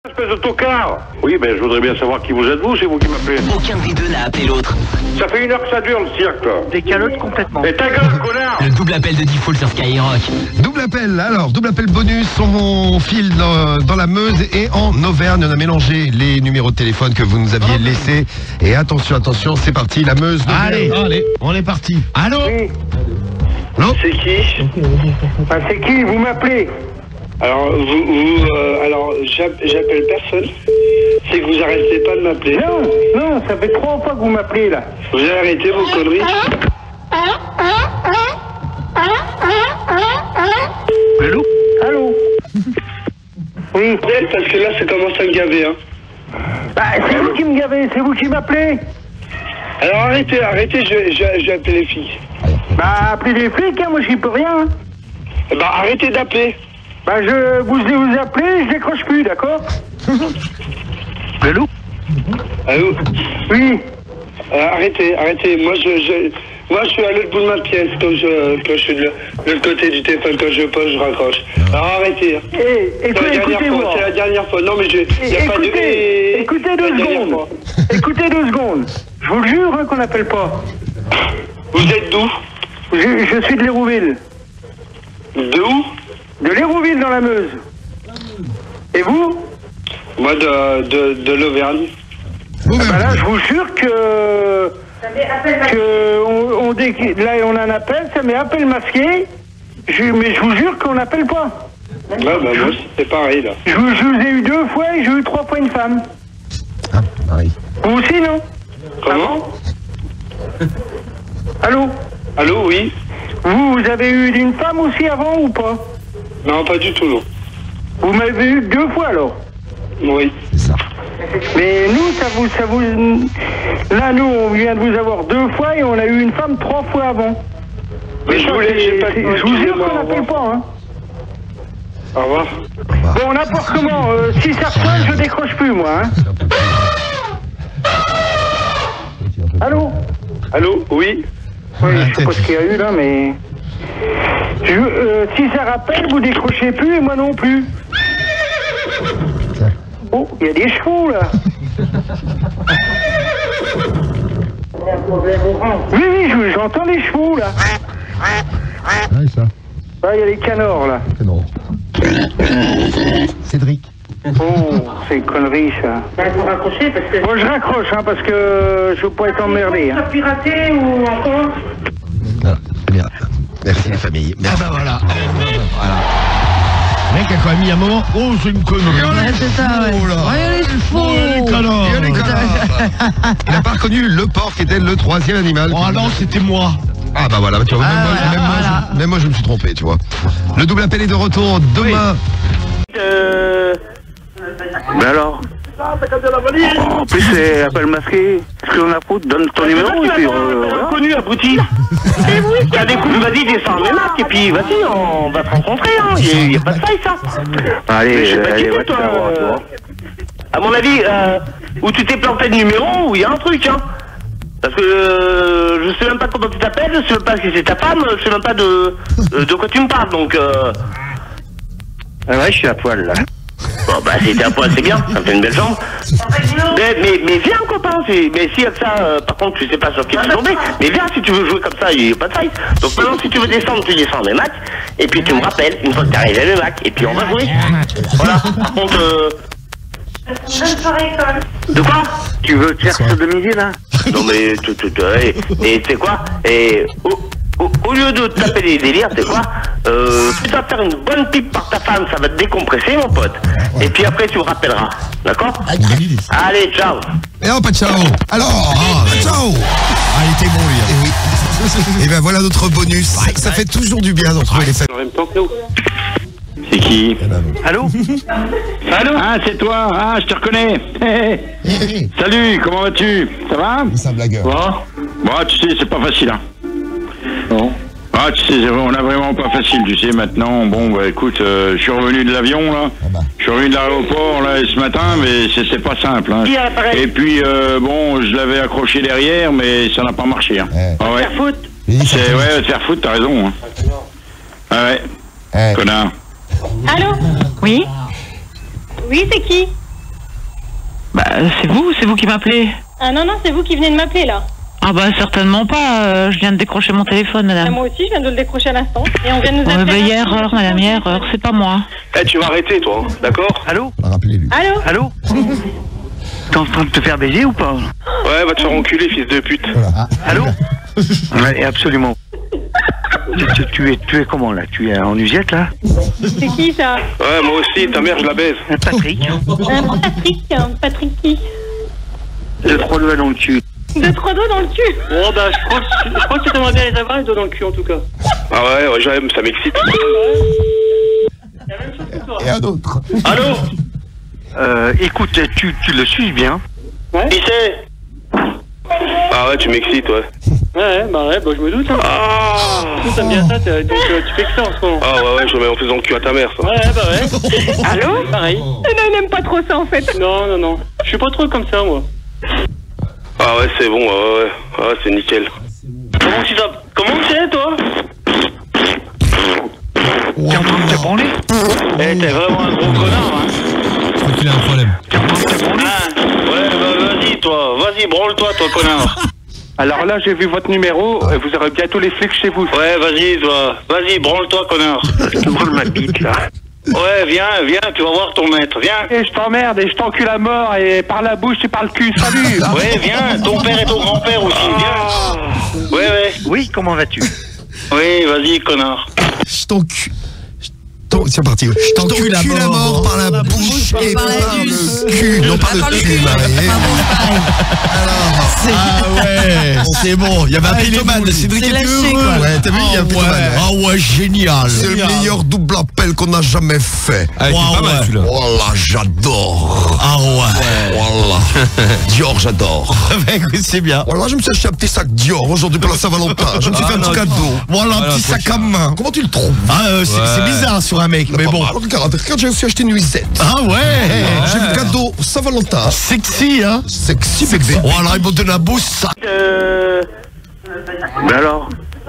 Espèce de tocard. Oui, ben je voudrais bien savoir qui vous êtes vous, c'est vous qui m'appelez. Aucun des deux n'a appelé l'autre. Ça fait 1 heure que ça dure le cirque, là. Des calottes complètement. Et ta gueule, connard. Le double appel de Diffoul sur Skyrock. Double appel bonus, on file dans la Meuse et en Auvergne. On a mélangé les numéros de téléphone que vous nous aviez laissés. Et attention, c'est parti, la Meuse. Allez, on est parti. Allô? Oui. Allô? C'est qui? Ah, c'est qui? Vous m'appelez? Alors, j'appelle personne. C'est que vous arrêtez pas de m'appeler. Non, ça fait 3 fois que vous m'appelez, là. Vous avez arrêté vos conneries. Allô? Oui. Parce que là, ça commence à me gaver, hein. Bah, c'est vous qui me gavez, c'est vous qui m'appelez. Alors arrêtez, je vais appeler les filles. Bah, appelez les flics, hein, moi j'y peux rien. Hein. Bah, arrêtez d'appeler. Bah, je vous appelez, je décroche plus, d'accord? Allô? Allô? Oui. Arrêtez. Moi, je suis à l'autre bout de ma pièce quand je suis de l'autre côté du téléphone. Quand je pose, je raccroche. Alors arrêtez. Écoutez-moi. C'est la dernière fois. Non, mais Écoutez 2 secondes. Écoutez 2 secondes. Je vous le jure hein, qu'on n'appelle pas. Vous êtes d'où? Je suis de Lérouville. De où? De Lérouville dans la Meuse. Et vous? Moi, de l'Auvergne. Bah là, je vous jure que là, on a un appel, ça met appel masqué. Mais je vous jure qu'on n'appelle pas. Ouais, bah moi, c'est pareil, là. Je vous ai eu 2 fois et j'ai eu 3 fois une femme. Ah, pareil. Vous aussi, non? Comment? Allô? Allô, oui? Vous avez eu une femme aussi avant ou pas? Non, pas du tout, non. Vous m'avez eu 2 fois alors? Oui. C'est ça. Mais nous, ça vous... Là, nous, on vient de vous avoir 2 fois et on a eu une femme 3 fois avant. Mais je vous jure qu'on n'appelle pas, hein. Au revoir. Bon, n'importe comment, si ça sonne, je décroche plus, moi, hein. Allô? Allô, oui? Oui, je sais pas ce qu'il y a eu, là, mais... si ça rappelle, vous décrochez plus et moi non plus. Oh, il y a des chevaux, là. Oui, j'entends les chevaux, là. Ouais, ça. Ah, il y a les canards, là. C'est drôle. Cédric. Oh, c'est une connerie, ça. Il faut raccrocher parce que... Moi, je raccroche, hein, parce que je veux pas être emmerdé, hein. piraté ou encore... Voilà, c'est bien. Merci les familles. Ah bah voilà. Voilà. Le mec a quand même mis un moment. Oh, c'est une connerie. Ouais, c'est ça, ouais. Oh là. Ouais, les chevaux. Oh, les canards. Il y a les canards. Il n'a pas reconnu le porc qui était le 3e animal. Oh non, c'était moi. Ah bah voilà, tu vois, même moi je me suis trompé, tu vois. Le double appel est de retour demain. Mais alors? En plus, c'est appel masqué. Qu'est-ce qu'on a foutu? Donne ton numéro et puis... Connu, abruti. C'est oui. T'as des coups, vas-y, descends les marques et puis vas-y, on va te rencontrer, hein. Il y a pas de faille, ça. Allez, Je sais pas qui allez, c'est, toi. À mon avis, où tu t'es planté de numéro, où il y a un truc, hein. Parce que je sais même pas comment tu t'appelles, je sais même pas si c'est ta femme, je sais même pas de quoi tu me parles, donc Ah ouais, je suis à poil, là. Bon bah si t'es à poil c'est bien, ça me fait une belle jambe. Mais viens copain, mais si avec ça, par contre tu sais pas sur qui tu es tombé, mais viens si tu veux jouer comme ça, il n'y a pas de faille. Donc maintenant si tu veux descendre, tu descends mes matchs, et puis tu me rappelles une fois que t'es arrivé à mes matchs, et puis on va jouer. Voilà, par contre... Bonne soirée, école. De quoi? Tu veux te faire ce de midi, là? Non mais et tu sais quoi? Et au lieu de taper des délires, tu sais quoi? Tu vas faire une bonne pipe par ta femme, ça va te décompresser mon pote. Et puis après tu me rappelleras, d'accord? Allez, ciao. Et oh, pas de ciao. Alors, ciao. Ah, il était bon, lui. Et oui. Et ben voilà notre bonus. Ça fait toujours du bien de retrouver les familles. En même temps que nous. C'est qui? Allô? Allô? Ah, c'est toi. Ah, je te reconnais. Salut, comment vas-tu? Ça va? C'est un blagueur. Bon, tu sais, c'est pas facile, hein. Non. Ah, tu sais, on a vraiment pas facile, tu sais, maintenant. Bon, bah écoute, je suis revenu de l'avion, là. Je suis revenu de l'aéroport, là, ce matin, mais c'est pas simple, hein. Et puis, bon, je l'avais accroché derrière, mais ça n'a pas marché, hein. Ah ouais. Faire foot? Ouais, te faire foutre, t'as raison, hein. Ah ouais. Connard. Allô? Oui? Oui, c'est qui? Bah, c'est vous qui m'appelez. Ah non, c'est vous qui venez de m'appeler là. Ah bah certainement pas, je viens de décrocher mon téléphone, madame. Moi aussi, je viens de le décrocher à l'instant. Et on vient de nous appeler. Bah, il y a erreur, madame, il y a erreur, c'est pas moi. Eh, tu vas arrêter, toi, d'accord? Allô? Rappelez-lui. Allô? T'es en train de te faire baiser ou pas? Ouais, va te faire enculer, fils de pute. Voilà. Allô? Ouais, absolument. Tu es comment, là? Tu es en usette, là? C'est qui ça? Ouais, moi aussi, ta mère, je la baise. Patrick Patrick qui? 2-3 doigts dans le cul. 2-3 doigts dans le cul? Oh, bah, je crois que tu aimerais bien les avoir, les doigts dans le cul, en tout cas. Ah ouais, j'aime, ça m'excite. Et un autre. Allô? Écoute, tu le suis bien? Ouais. Qui c'est? Ah ouais, tu m'excites, ouais. Ouais, je me doute. Hein. Ah! T'aimes bien ça, tu fais que ça en ce moment. Ah ouais, je le mets en faisant le cul à ta mère, ça. Ouais. Allô? Pareil. Non, il n'aime pas trop ça en fait. Non. Je suis pas trop comme ça, moi. Ah ouais, c'est bon, ouais, c'est nickel. Comment c'est, toi? T'es en train de te branler? Eh, t'es vraiment un gros connard, hein. Je crois qu'il a un problème. T'es en train de te branler? Ouais, bah vas-y, branle-toi, toi, connard. Alors là, j'ai vu votre numéro, vous aurez bientôt les flics chez vous. Ouais, vas-y, branle-toi, connard. Je te brûle ma bite, là. Ouais, viens, tu vas voir ton maître, viens. Et je t'emmerde et je t'encule à mort et par la bouche et par le cul, salut. Ouais, viens, ton père et ton grand-père aussi, viens. Ouais. Oui, comment vas-tu? Oui, vas-y, connard. Je t'encule. C'est parti. Je t'encule à mort par la bouche et par le cul. Non, par le cul, Marie. Ah ouais, c'est bon. Il y avait un Pétoman, Cédric était heureux. Ouais, t'as vu, il y a un Pétoman. Ah ouais, génial. C'est le meilleur double appel qu'on a jamais fait. Ah, pas mal celui-là. Voilà, j'adore. Ah ouais. Voilà. Dior, j'adore. C'est bien. Voilà, je me suis acheté un petit sac Dior aujourd'hui pour la Saint-Valentin. Je me suis fait un petit cadeau. Voilà, un petit sac à main. Comment tu le trouves? Ah, c'est bizarre sur un mec, mais bon. Regarde, j'ai aussi acheté une nuisette. Ah ouais. J'ai le cadeau Saint-Valentin. Sexy, hein. Sexy, bébé. Voilà, ils m'ont donné un beau sac. Mais alors?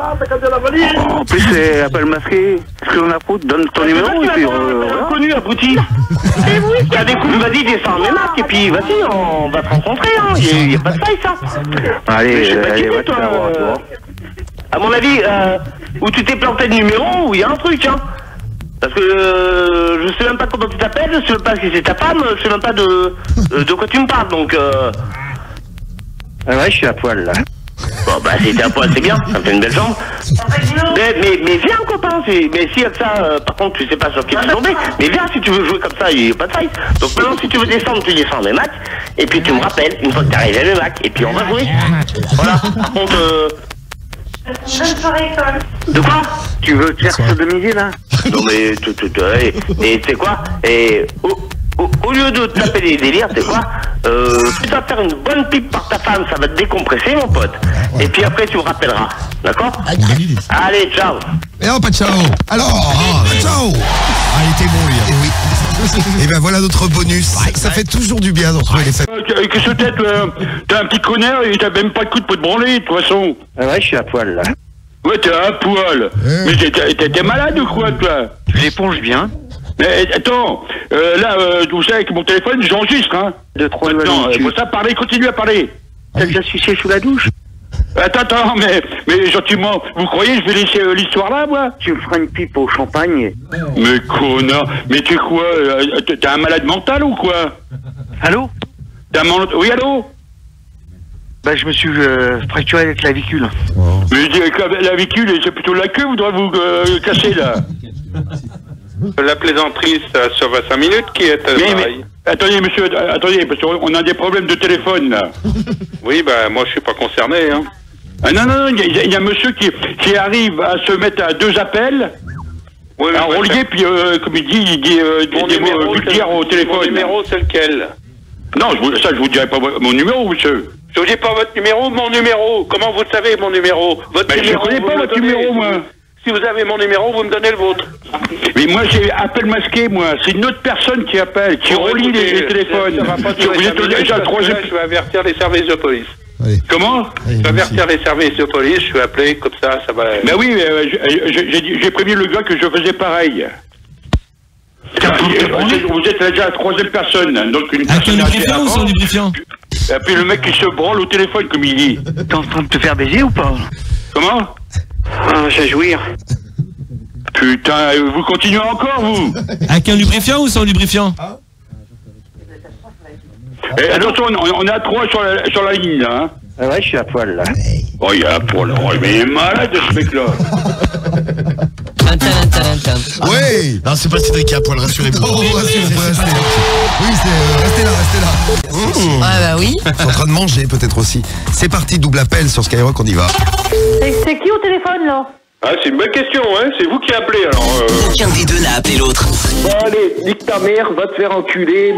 En plus, c'est appel masqué. Est-ce que l'on a foutu? Donne ton numéro et puis connu, abruti. C'est oui. T'as des coups, vas-y, descends mes masques et puis vas-y, on va te rencontrer, hein. Il y a pas de faille, ça. Allez, va te faire voir, toi. À mon avis, où tu t'es planté de numéro, où il y a un truc, hein. Parce que je sais même pas comment tu t'appelles, je sais même pas si c'est ta femme, je sais même pas de quoi tu me parles, donc ouais, je suis à poil, là. Bon, bah, si t'es à poil, c'est bien, ça me fait une belle jambe. Mais viens, copain, mais si avec ça, par contre, tu sais pas sur qui tu es tombé, mais viens, si tu veux jouer comme ça, il n'y a pas de faille. Donc maintenant, si tu veux descendre, tu descends mes matchs, et puis tu me rappelles, une fois que t'es arrivé à mes matchs, et puis on va jouer. Voilà, par contre, Bonne soirée, école. de quoi? Tu veux te faire sodomiser, là? Non, mais, et tu sais quoi? Et au lieu de te taper des délires, tu sais quoi? Tu vas faire une bonne pipe par ta femme, ça va te décompresser, mon pote. Et puis après, tu me rappelleras. D'accord? Allez, ciao. Et hop, ciao. Alors, ciao. Ah, il était bon, lui. Et oui. Et ben voilà notre bonus. Ça fait toujours du bien d'en trouver les fêtes. Qu'est-ce que t'es un petit connard et t'as même pas de coup de pot de branler, de toute façon. Ouais, je suis à poil, là. Ouais, t'es à poil. Mais t'es malade ou quoi, toi? Tu l'éponges bien. Mais attends, là, vous savez, avec mon téléphone, j'enregistre, hein. 2-3 doigts. Non, faut ça parler, continue à parler. T'as déjà sucé sous la douche? Attends, mais gentiment, vous croyez que je vais laisser l'histoire là, moi? Tu me feras une pipe au champagne. Mais connard, mais t'es quoi? T'es un malade mental ou quoi? Allô? Oui, allô? Bah, je me suis fracturé la clavicule. Mais la clavicule, c'est plutôt la queue, vous devrez vous casser, là. La plaisanterie, ça sauve à 5 minutes qui est mais, attendez, monsieur, attendez, parce qu'on a des problèmes de téléphone, là. Oui, bah, moi, je suis pas concerné, hein. Ah, non, il y a un monsieur qui arrive à se mettre à 2 appels, oui, à relier, puis, comme il dit des mots vulgaires au téléphone. Mon numéro, c'est lequel? Non, je vous dirai pas mon numéro, monsieur. Je vous dis pas votre numéro, mon numéro. Comment vous le savez, mon numéro? Votre numéro, je connais pas votre numéro, moi. Si vous avez mon numéro, vous me donnez le vôtre. Mais moi, j'ai appel masqué, moi. C'est une autre personne qui appelle, qui relie les téléphones. Ça va pas durer 5 minutes, je vais avertir les services de police. Allez. Comment? Je vais avertir les services de police, je suis appelé, comme ça va... Ben oui, j'ai prévenu le gars que je faisais pareil. Vous êtes déjà la troisième personne. Donc une Avec un personne lubrifiant ou sans lubrifiant? Et puis le mec qui se branle au téléphone comme il dit. T'es en train de te faire baiser ou pas? Comment? Ah, j'ai jouir. Putain, vous continuez encore, vous? Avec un lubrifiant ou sans lubrifiant? Et attention, on est à 3 sur la ligne, là. Hein. Ah ouais, je suis à poil, là. Oh, il est à poil. Oh, mais il est malade, ce mec-là. Oui. Non, c'est pas Cédric qui a poil, rassurez-vous. Oh, rassurez-vous, restez là. Oui, restez là. Ah bah oui. Ils sont en train de manger, peut-être aussi. C'est parti, double appel sur Skyrock, on y va. C'est qui au téléphone, là? Ah, c'est une bonne question, hein. C'est vous qui appelez, alors. Aucun des deux n'a appelé l'autre. Bon, allez, nique ta mère, va te faire enculer.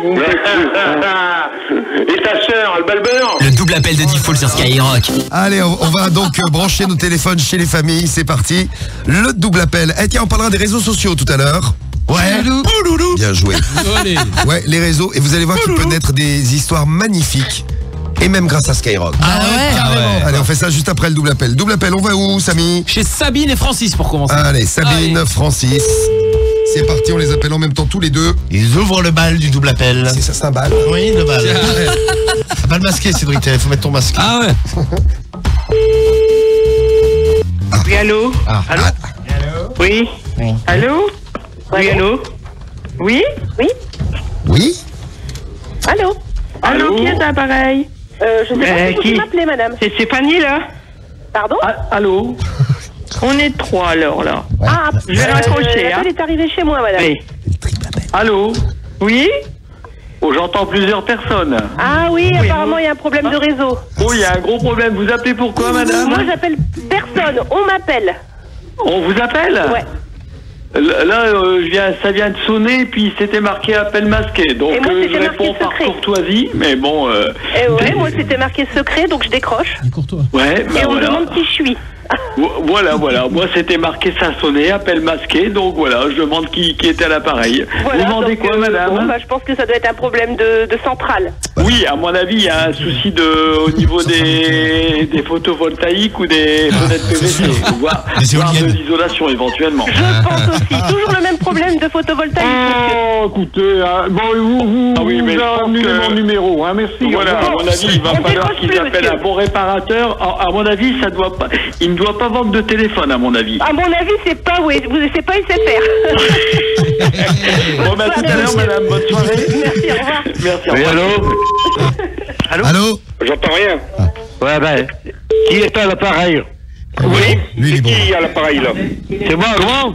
Et ta sœur, elle balbeur? Le double appel de Diffoul sur Skyrock. Allez, on va donc brancher nos téléphones chez les familles. C'est parti. Le double appel. Eh tiens, on parlera des réseaux sociaux tout à l'heure. Ouais. Bien joué. Ouais, les réseaux. Et vous allez voir qu'il peut naître des histoires magnifiques. Et même grâce à Skyrock. Ah ouais. Allez, on fait ça juste après le double appel. Double appel, on va où, Samy? Chez Sabine et Francis pour commencer. Allez, Sabine, Francis. C'est parti, on les appelle en même temps tous les deux. Ils ouvrent le bal du double appel. C'est ça, c'est un bal. Oui, le bal. Un bal masqué, Cédric, il faut mettre ton masque. Ah ouais. Oui, allô? Allô? Oui? Allô? Oui, allô? Oui? Oui? Oui? Allô? Allô? Qui est à l'appareil? Je sais pas si qui? vous m'appelez, madame. C'est Stéphanie, là? Pardon? Allô? On est 3, alors, là. Ah, Je vais raccrocher, hein. l'appel est arrivé chez moi, madame. Oui. Allô? Oui? Oh, j'entends plusieurs personnes. Ah oui, apparemment, il y a un problème de réseau. Oh, il y a un gros problème. Vous appelez pourquoi, madame? Moi, j'appelle personne. On m'appelle. On vous appelle? Ouais. Là, ça vient de sonner, puis c'était marqué appel masqué. Donc, Et moi, c'était je marqué réponds par secret. courtoisie, mais bon... Et ouais, moi, c'était marqué secret, donc je décroche. Ouais, bah Et on me voilà. demande qui je suis. Voilà. Moi, c'était marqué ça sonné, appel masqué, donc voilà, je demande qui était à l'appareil. Voilà, Vous demandez donc, quoi, madame? bon, bah, je pense que ça doit être un problème de centrale. Oui, à mon avis, il y a un souci au niveau des photovoltaïques ou des fenêtres PVC, voire de l'isolation éventuellement. Je pense aussi. Toujours le même problème de photovoltaïque, monsieur. Oh, écoutez, vous annulez mon numéro, hein, merci. Voilà, à mon avis, il va On falloir décroche qu'ils plus, appellent monsieur. un bon réparateur. À mon avis, ça doit pas. Il ne doit pas vendre de téléphone, à mon avis. À mon avis, c'est pas c'est pas SFR. Bon, bah, à tout à l'heure, madame. Bonne soirée. Merci, au revoir. Merci. Oui, allô? Allô? J'entends rien. Ouais, ben. Qui est à l'appareil? Oui. Lui, il est bon. Qui est à l'appareil, là? C'est moi. Comment?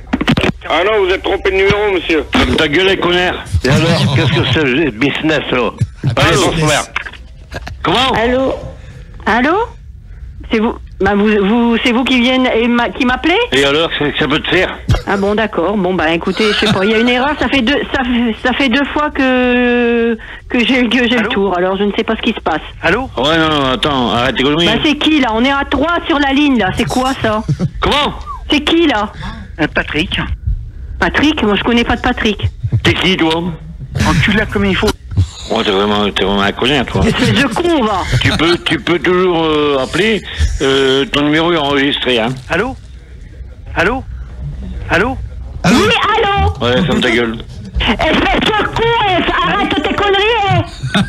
Ah non, vous êtes trompé de numéro, monsieur. Ta gueule, connard. Et alors, qu'est-ce que c'est le business, là? Allez, bonsoir. Comment? Allô? Allô? C'est vous? Bah c'est vous qui qui m'appelez? Et alors, ça peut te faire? Ah bon, d'accord. Bon, bah écoutez, je sais pas, il y a une erreur. Ça fait deux fois que j'ai le tour. Alors je ne sais pas ce qui se passe. Allô? Ouais, non, attends, arrête tes conneries. Bah c'est qui là? On est à 3 sur la ligne là. C'est quoi ça? Comment? C'est qui là? Patrick. Patrick? Moi je connais pas de Patrick. T'es qui, toi? Encule-la comme il faut. Oh, t'es vraiment un connard, toi. Espèce de con, va. Tu peux toujours appeler. Ton numéro est enregistré, hein. Allô? Allô? Allô? Oui, allô? Ouais, ferme ta gueule. Espèce de con, arrête tes conneries.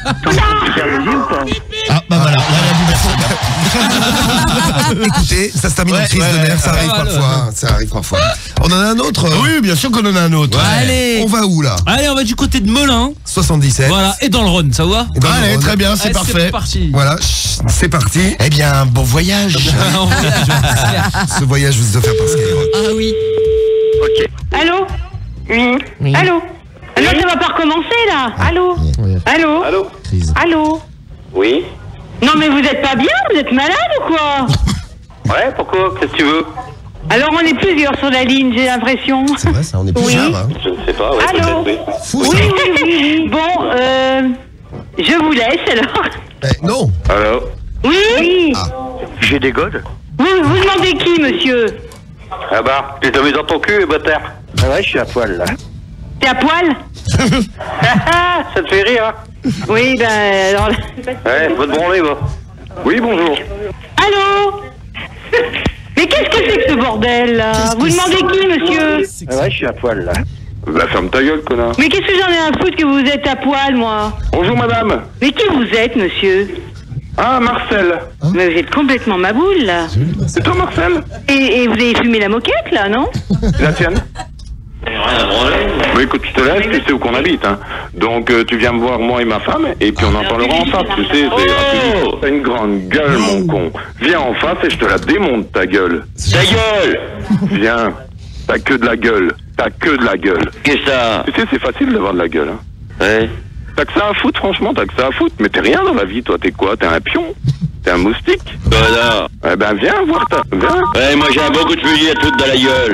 Ah, bah voilà. Écoutez, ça se termine en crise de nerfs, ça arrive parfois. Ça arrive parfois. On en a un autre? Oui, bien sûr qu'on en a un autre. Allez. On va où là? Allez, on va du côté de Melun. 77. Voilà, et dans le Rhône, ça va? Et dans le Allez, Rhône. très bien, c'est Allez, parfait. C'est parti. Voilà, c'est parti. Eh bien, bon voyage. En voyage, Ce voyage vous est offert par Skyrock. Ah oui. Allô? Oui. Allô? Allô, ça va pas recommencer là? Allô? Allô? Allô? Allô? Oui? Non mais vous êtes pas bien? Vous êtes malade ou quoi? Ouais, pourquoi? Qu'est-ce que tu veux? Alors on est plusieurs sur la ligne, j'ai l'impression. C'est vrai, ça, on est plusieurs. Hein. Je ne sais pas, ouais, Allô? peut-être, oui. Fou, Oui, ça. oui. Bon, je vous laisse alors. Non. Allô? Oui? J'ai des godes. Vous demandez qui, monsieur? Ah bah, tu t'as mis dans ton cul, bâtard. Ah ouais, je suis à poil, là. T'es à poil? Ça te fait rire, hein? Oui, ben alors... Ouais, va te branler, va. Oui, bonjour. Allô? Mais qu'est-ce que c'est que ce bordel là? Vous demandez qui, monsieur? Ah ouais, je suis à poil, là. Bah ferme ta gueule, connard. Mais qu'est-ce que j'en ai à foutre que vous êtes à poil, moi? Bonjour madame. Mais qui vous êtes, monsieur? Ah, Marcel. Mais vous êtes complètement ma boule, là. C'est toi, Marcel? Et vous avez fumé la moquette, là, non? La tienne? Mais écoute, je te laisse, tu sais où qu'on habite, hein. Donc tu viens me voir, moi et ma femme, et puis on en parlera en face, tu sais, c'est rapide. T'as une grande gueule, mon con. Viens en face et je te la démonte, ta gueule. Ta gueule! Viens. T'as que de la gueule. T'as que de la gueule. Qu'est-ce que ça? Tu sais, c'est facile d'avoir de la gueule, hein. Ouais. T'as que ça à foutre, franchement, t'as que ça à foutre. Mais t'es rien dans la vie, toi, t'es quoi? T'es un pion? T'es un moustique? Voilà. Eh ben, viens voir ta... Viens. Ouais, moi j'ai un bon coup de fusil à te foutre dans la gueule.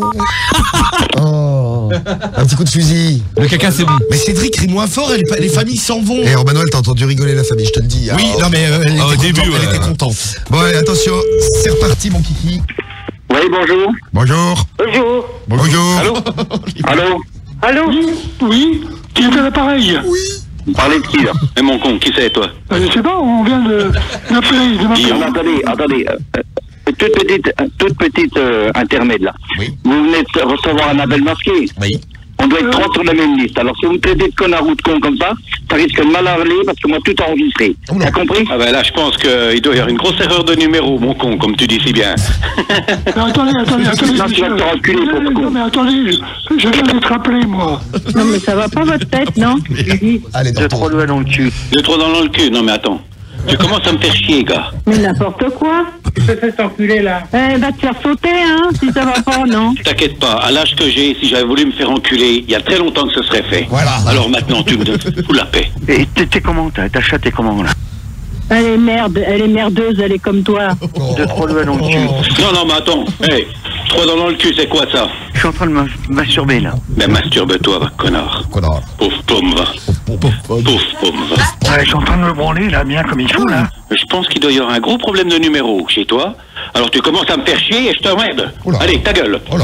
Oh, un petit coup de fusil. Le caca, c'est bon. Mais Cédric, crie-moi fort, les familles s'en vont. Et Romain Noël, t'as entendu rigoler la famille, je te le dis. Oui, non mais elle était contente. Bon, allez, attention, c'est reparti, mon kiki. Oui, bonjour. Bonjour. Bonjour. Bonjour. Allô? Allô? Allô? Oui? Qui est à l'appareil? Oui. Vous parlez de qui, là? Et mon con, qui c'est, toi? Je sais pas, on vient d'appeler. Attendez. Toute petite intermède, là. Oui. Vous venez de recevoir un appel masqué. Oui. On doit être 30 sur la même liste. Alors, si vous me traitez de connard ou de con comme ça risque de mal aller parce que moi, tout enregistré. T'as compris? Ah ben là, je pense qu'il doit y avoir une grosse erreur de numéro, mon con, comme tu dis si bien. Mais attendez. Non, tu vas te faire enculer, pauvre con. Non, mais attendez, je viens d'être appelé, moi. Non, mais ça va pas, votre tête, non? Allez, De trop loin dans le cul. De trop dans le cul. Non mais attends. Tu commences à me faire chier, gars. Mais n'importe quoi. Tu te fais enculer, là. Va te faire sauter, hein, si ça va pas, non? T'inquiète pas, à l'âge que j'ai, si j'avais voulu me faire enculer, il y a très longtemps que ce serait fait. Voilà. Alors maintenant, tu me fous la paix. Et t'es comment, ta chatte est comment, là? Elle est merdeuse, elle est comme toi. De trop loin dans le cul. Non, mais attends. Hey, 3 dents dans le cul, c'est quoi ça? Je suis en train de me masturber, là. Ben masturbe-toi, va, connard. Connard. Pauvre pomme, va. Pauvre pomme, va. Ouais, je suis en train de me branler, là, bien comme il faut, là. Je pense qu'il doit y avoir un gros problème de numéro chez toi. Alors tu commences à me faire chier et je t'emmerde. Oula. Allez, ta gueule. Oh là.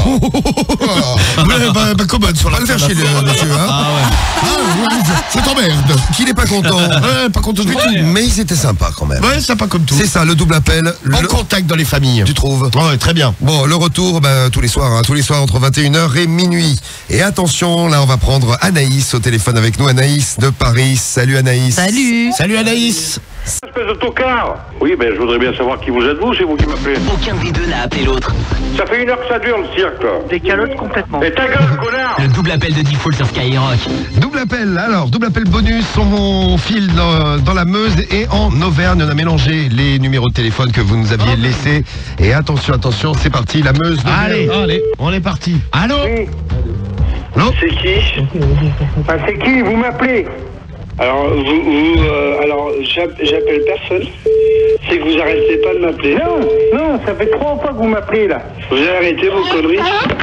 Bah, commode sur la Pas le faire chier, monsieur, hein. Je t'emmerde. Qu'il est pas content. Pas content du tout. Mais ils étaient sympas quand même. Ouais, sympa comme tout. C'est ça, le double appel. En contact dans les familles. Tu trouves? Ouais, très bien. Bon, le retour, tous les soirs entre 21h et minuit. Et attention, là, on va prendre Anaïs au téléphone avec nous. Anaïs de Paris. Salut Anaïs. Salut Anaïs. Espèce de tocard. Oui, je voudrais bien savoir qui vous êtes, vous, c'est vous qui m'appelez. Aucun des deux n'a appelé l'autre. Ça fait 1 heure que ça dure, le cirque, là. Des calottes complètement. Et ta gueule, connard. Le double appel de Default sur Skyrock. Double appel, alors, double appel bonus, on file dans la Meuse et en Auvergne. On a mélangé les numéros de téléphone que vous nous aviez laissés. Et attention, c'est parti, la Meuse. Allez, on est parti. Allô? Oui. Non? C'est qui? C'est qui? Vous m'appelez? Alors, alors, j'appelle personne. C'est que vous arrêtez pas de m'appeler. Non, ça fait 3 fois que vous m'appelez, là. Vous avez arrêté vos conneries?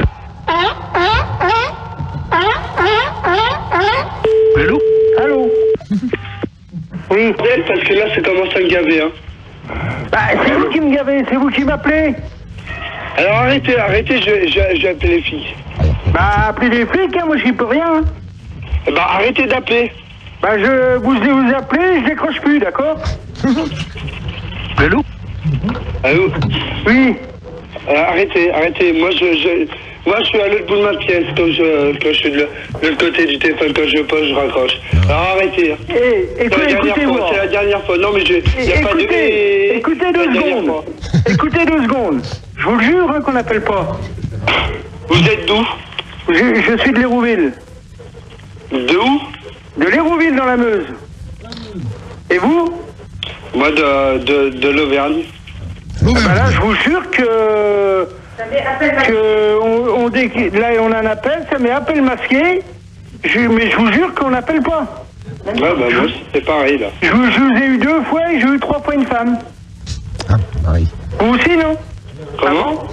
Allô? Oui. Parce que là, ça commence à me gaver, hein. C'est vous qui me gavez, c'est vous qui m'appelez. Alors arrêtez, j'ai appelé les filles. Appelez les flics, hein, moi j'y peux rien. Hein. Arrêtez d'appeler. Je vous appelez, je décroche plus, d'accord? Allô? Oui. Arrêtez. Moi, je suis à l'autre bout de ma pièce quand je suis de l'autre côté du téléphone. Quand je pose, je raccroche. Alors arrêtez. Écoutez-moi. C'est la dernière fois. Non, mais écoutez 2 secondes. Écoutez 2 secondes. Je vous le jure qu'on n'appelle pas. Vous êtes d'où? Je suis de L'Hérouville. De où? De L'Hérouville dans la Meuse. Et vous? Moi, de l'Auvergne. Là, je vous jure que là, on a un appel, ça met appel masqué. Mais je vous jure qu'on n'appelle pas. Moi, c'est pareil, là. Je vous ai eu 2 fois et j'ai eu 3 fois une femme. Ah, pareil. Vous aussi, non? Comment?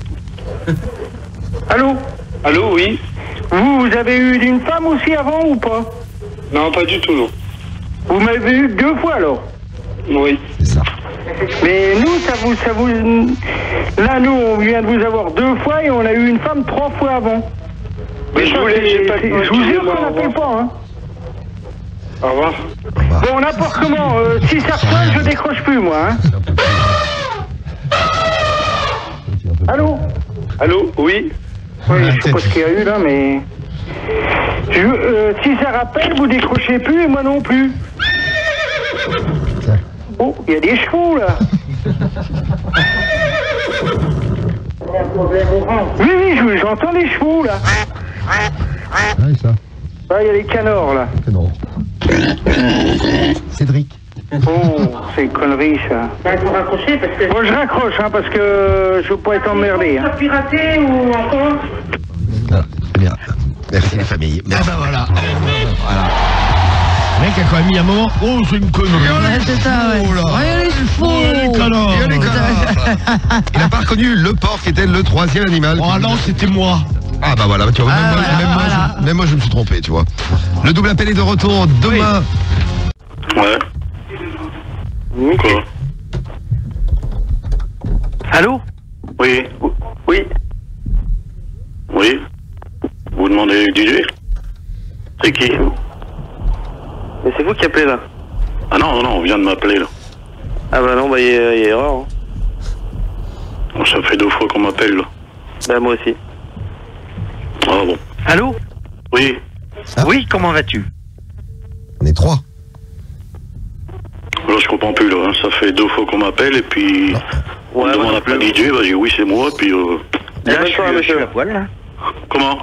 Allô, oui. Vous avez eu une femme aussi avant ou pas? Non, pas du tout, non. Vous m'avez eu 2 fois, alors? Oui. C'est ça. Mais nous, ça vous... Là, nous, on vient de vous avoir 2 fois et on a eu une femme 3 fois avant. Mais je vous jure qu'on n'appelle pas, hein. Au revoir. Bon, n'importe comment, si ça sonne, je décroche plus, moi, hein. Allô, oui. Oui, je sais pas ce qu'il y a eu, là, mais... Si ça rappelle, vous décrochez plus et moi non plus. Oh, il y a des chevaux là. Oui, j'entends les chevaux là. Ouais, ça. Ah, il y a les canards là. Non. Cédric. Oh, c'est une connerie ça. Vous raccrochez parce que... Moi je raccroche parce que je veux pas être emmerdé. Piraté ou encore? Voilà, très bien. Merci les familles. Ah bah voilà. Voilà. Le mec a quand même mis un moment. Oh, c'est une connerie. Ouais, c'est ça, ouais. Oh là. Ouais, les chevaux. Oh, les canards. Il y a les canards. Il n'a pas reconnu le porc qui était le troisième animal. Oh non, c'était moi. Ah bah voilà, tu vois, même moi je me suis trompé, tu vois. Le double appel est de retour demain. Ouais. Quoi? Allô? Oui. Oui. Oui. Vous demandez DJ? C'est qui? Mais c'est vous qui appelez là? Ah non, on vient de m'appeler là. Ah bah non, il y a erreur. Bon, ça fait 2 fois qu'on m'appelle là. Bah moi aussi. Ah bon. Allô? Oui. Oui, comment vas-tu? On est 3. Là je comprends plus là, hein. Ça fait 2 fois qu'on m'appelle et puis on me demande à plein DJ, bah j'ai dit oui c'est moi, puis là je suis à poil là. Comment?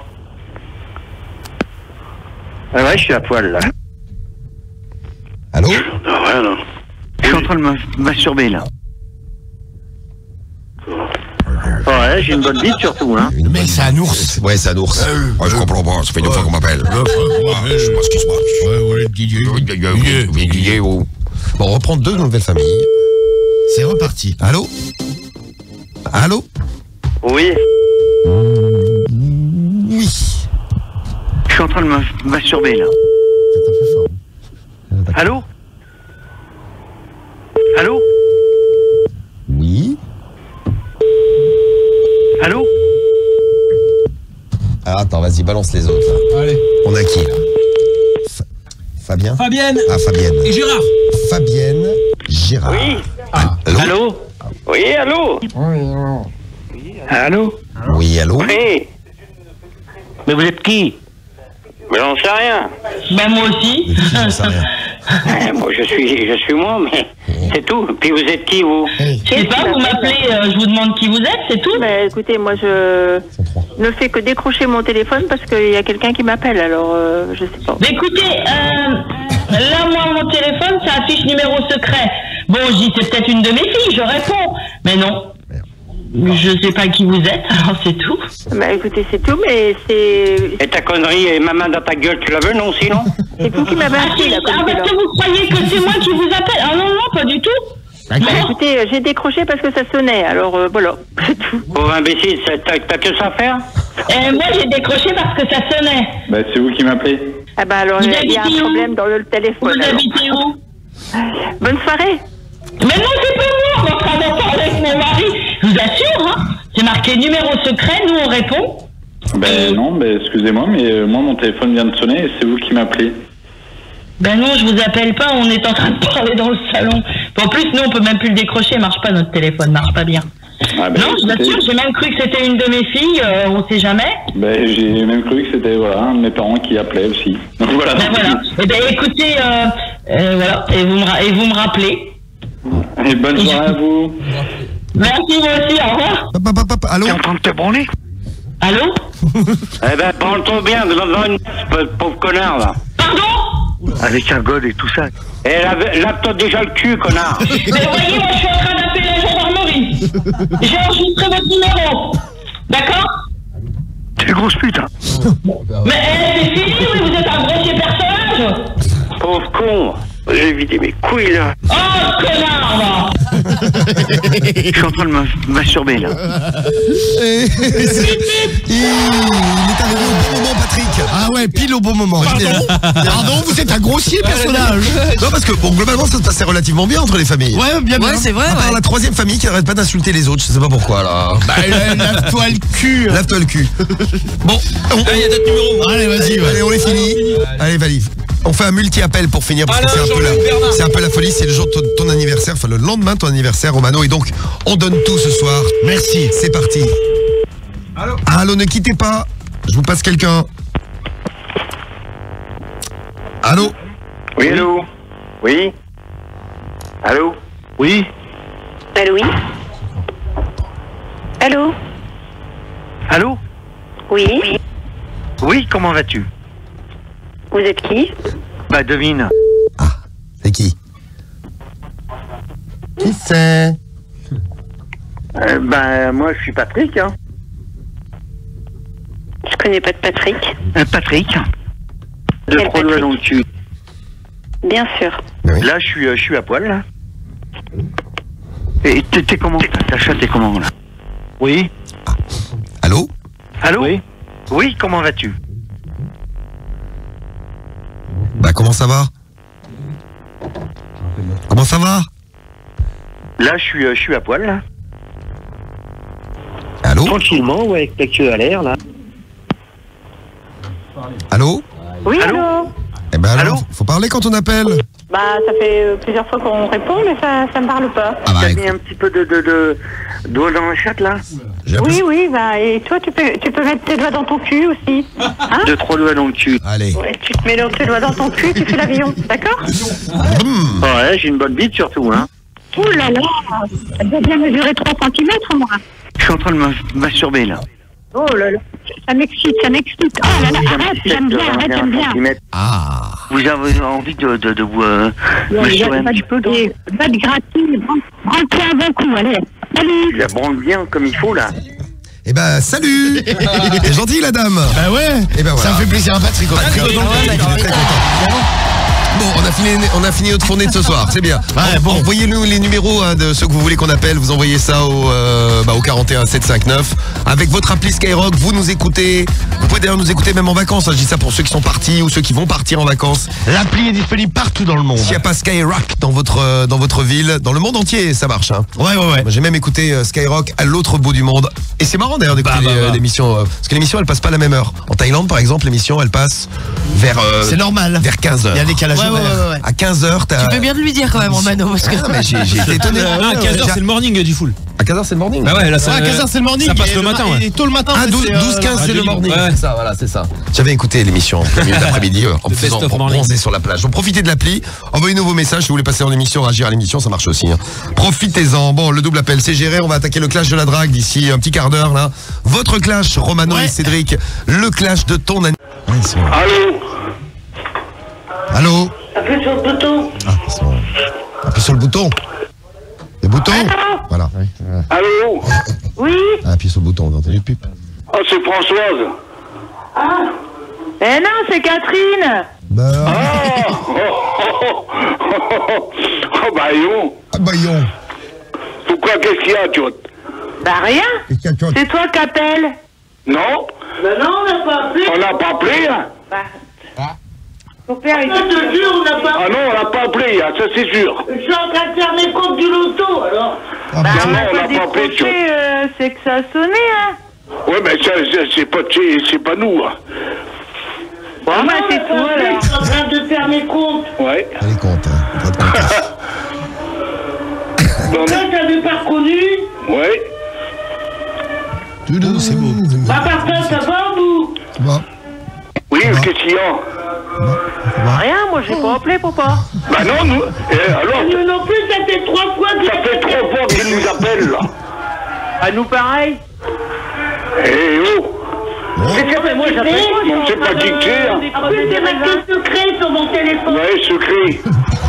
Ah ouais, je suis à poil là. Allô? Ah rien là. Je suis en train de masturber là. Ouais, j'ai une bonne bite surtout hein. Mais c'est un ours. Ouais, c'est un ours. Ouais, je comprends pas, ça fait 2 fois qu'on m'appelle. Je sais pas ce qui se passe. Ouais, DJ. Bon, on reprend 2 nouvelles familles. C'est reparti. Allô? Allô? Oui. Oui. Je suis en train de masturber là. Allô? Allô? Oui. Allô? Ah, attends, vas-y, balance les autres là. Allez. On a qui là? Fabien? Fabienne. Ah, Fabienne. Et Gérard. Fabienne, Gérard. Oui. Allô? Allô? Oui, allô? Allô? Oui, allô? Oui. Mais vous êtes qui? Mais j'en sais rien. Ben moi aussi. J'en sais rien. Moi, je suis moi, mais c'est tout. Puis vous êtes qui, vous? Je sais pas, vous m'appelez, je vous demande qui vous êtes, c'est tout. Mais écoutez, moi je ne fais que décrocher mon téléphone parce qu'il y a quelqu'un qui m'appelle, alors je sais pas. Mais écoutez, là moi mon téléphone ça affiche numéro secret. Bon, je dis c'est peut-être une de mes filles, je réponds. Mais non. Je sais pas qui vous êtes, alors c'est tout. Bah écoutez, c'est tout, mais c'est... Et ta connerie et ma main dans ta gueule, tu la veux, non, sinon? C'est vous qui m'avez appelé, là, comme parce que vous croyez que c'est moi qui vous appelle? Ah non, non, pas du tout. Bah, écoutez, j'ai décroché parce que ça sonnait, alors voilà, c'est tout. Pauvre imbécile, t'as que ça à faire? Moi j'ai décroché parce que ça sonnait. Bah c'est vous qui m'appelez. Ah bah alors, il y a un problème dans le téléphone. Vous habitez où? Bonne soirée. Mais non, c'est pas moi, on est en train d'en parler avec mon mari. Je vous assure, hein. C'est marqué numéro secret, nous on répond. Ben non, ben excusez-moi, mais moi mon téléphone vient de sonner et c'est vous qui m'appelez. Ben non, je vous appelle pas, on est en train de parler dans le salon. En plus, nous on peut même plus le décrocher, marche pas notre téléphone, marche pas bien. Ah ben, non, je vous assure, j'ai même cru que c'était une de mes filles, on sait jamais. Ben j'ai même cru que c'était voilà, un de mes parents qui appelait aussi. Donc voilà. Ben voilà. Eh ben écoutez, voilà, et vous me rappelez. Et bonne soirée à vous. Merci, moi aussi, au revoir. Allô? T'es en train de te branler? Allô? Eh ben, branle-toi bien devant une pauvre connard, là. Pardon? Avec un god et tout ça. Eh, lave-toi déjà le cul, connard. Mais voyez, moi, je suis en train d'appeler la gendarmerie. J'ai enregistré votre numéro. D'accord? T'es grosse pute, hein. Mais c'est fini, oui, vous êtes un grossier personnage. Pauvre con. J'ai vidé mes couilles, là. Oh, connard, là. Je suis en train de masturber, là. Il est arrivé au bon moment, Patrick. Ah ouais, pile au bon moment. Pardon, vous êtes un grossier personnage. Non, parce que bon, globalement, ça se passait relativement bien entre les familles. Ouais, bien. Ouais, c'est vrai. À part la troisième famille qui n'arrête pas d'insulter les autres, je sais pas pourquoi là. Bah, lave-toi le cul. Lave-toi le cul. Bon, Il y a d'autres numéros. Allez, vas-y. allez, on est fini. Allez, Valif. On fait un multi-appel pour finir parce que c'est un peu la folie. C'est le jour de ton anniversaire, enfin le lendemain de ton anniversaire, Romano. Et donc, on donne tout ce soir. Merci. C'est parti. Allô, ne quittez pas. Je vous passe quelqu'un. Allô? Oui, allô? Oui? Allô? Oui? Allô, oui? Allô? Allô? Oui? Oui, comment vas-tu? Vous êtes qui? Bah, devine. C'est qui? Qui c'est? Ben, moi, je suis Patrick, hein. Je connais pas de Patrick. Patrick? De Quel trois doigts dans le cul. Bien sûr. Là, je suis à poil, là. Et t'es comment? Ta chatte est comment, là? Oui? Allô? Allô? Oui? Oui, comment vas-tu? Bah, comment ça va? Comment ça va? Là, je suis à poil, là. Allô? Tranquillement, ouais, avec la queue à l'air, là. Allô? Oui, Allô? allô? Eh ben alors, faut parler quand on appelle. Bah, ça fait plusieurs fois qu'on répond, mais ça me parle pas. Ah bah, T'as mis un petit peu de doigts dans la chatte, là? Oui, oui, bah, et toi, tu peux mettre tes doigts dans ton cul aussi. Hein? 2-3 doigts dans le cul. Allez. Ouais, tu te mets tes doigts dans ton cul et tu fais l'avion, d'accord? Ouais, j'ai une bonne bite surtout, hein. Ouh là là, ça doit bien mesurer 3 cm, moi. Je suis en train de me masturber, là. Oh là là, ça m'excite, ça m'excite. Oh là là, arrête, j'aime bien. Ah. Vous avez envie de vous masturber un petit peu, donc? Va te gratter, branle-toi un bon coup, allez. Salut. Je la branle bien comme il faut, là. Eh ben, salut. C'est gentil, la dame. Bah ouais. Eh ben, voilà. Ça me fait plaisir à Patrick. Patrick, il est très content. Bon, on a fini notre fournée de ce soir, c'est bien. Ouais, bon. Envoyez-nous les numéros de ceux que vous voulez qu'on appelle. Vous envoyez ça au 41 759. Avec votre appli Skyrock, vous nous écoutez. Vous pouvez d'ailleurs nous écouter même en vacances. Je dis ça pour ceux qui sont partis ou ceux qui vont partir en vacances. L'appli est disponible partout dans le monde. S'il n'y a pas Skyrock dans votre ville, dans le monde entier, ça marche. Hein. Ouais. Moi, j'ai même écouté Skyrock à l'autre bout du monde. Et c'est marrant d'ailleurs d'écouter l'émission. Parce que l'émission, elle passe pas à la même heure. En Thaïlande, par exemple, l'émission, elle passe vers... c'est normal. Vers 15h. Il y a un décalage horaire. À 15h, t'as... Tu peux bien de lui dire quand même, Romano, parce que... Ah, mais j'ai été étonné. À 15h, c'est le morning du full. À 15h, c'est le morning. Bah ouais, là, ça, à 15h, c'est le morning. Ça passe le matin, ouais. Et tôt le matin. 12-15, c'est le morning. Ouais. C'est ça, voilà, c'est ça. J'avais écouté l'émission en milieu d'après-midi en me faisant bronzer sur la plage. Donc profitez de l'appli. Envoyez-nous vos messages si vous voulez passer en émission, réagir à l'émission, ça marche aussi. Hein. Profitez-en. Bon, le double appel, c'est géré. On va attaquer le clash de la drague d'ici un petit quart d'heure, là. Votre clash, Romano et Cédric. Le clash de ton ami. Allô? Allô? Appuie sur le bouton. Ah, c'est bon. Appuie sur le bouton. Le bouton. Voilà. Allô? Oui? Appuie sur le bouton, vous entendez le pip. Oh, c'est Françoise. Ah. Eh non, c'est Catherine. Bah. Oh, Bayon. Ah, Bayon. Pourquoi, qu'est-ce qu'il y a, tu vois? Bah rien. Qu'est-ce qu'il y a, toi? C'est toi qui appelles. Non? Bah non, on n'a pas appelé. On n'a pas appelé, hein? Ton père, il te jure, on n'a pas Ah non, on n'a pas appelé, hein, ça c'est sûr. Je suis en train de faire mes comptes du loto, alors. Ah, Bah, non, on on n'a n'a pas pas appelé, tu décroché, c'est que ça a sonné, hein. Ouais, mais ça, c'est pas nous, hein. Bon, bah, c'est toi, là. Je suis en train de faire mes comptes. Ouais. Allez, compte, hein. Pas de compte. Non, Toi, t'avais pas reconnu? ouais. Doudou, c'est beau. Bah, par contre, ça va, vous? Bon. Oui, qu'est-ce qu'il y a? Rien, moi, j'ai pas appelé, papa. Bah non, nous. Alors, Nous non plus, ça fait 3 fois que ça fait 3 fois qu'il nous appelle, là. À nous, pareil. Eh oh. Mais moi, j'appelle pas. On sait pas qui que c'est, hein. En plus, c'est marqué secret sur mon téléphone. Ouais, secret.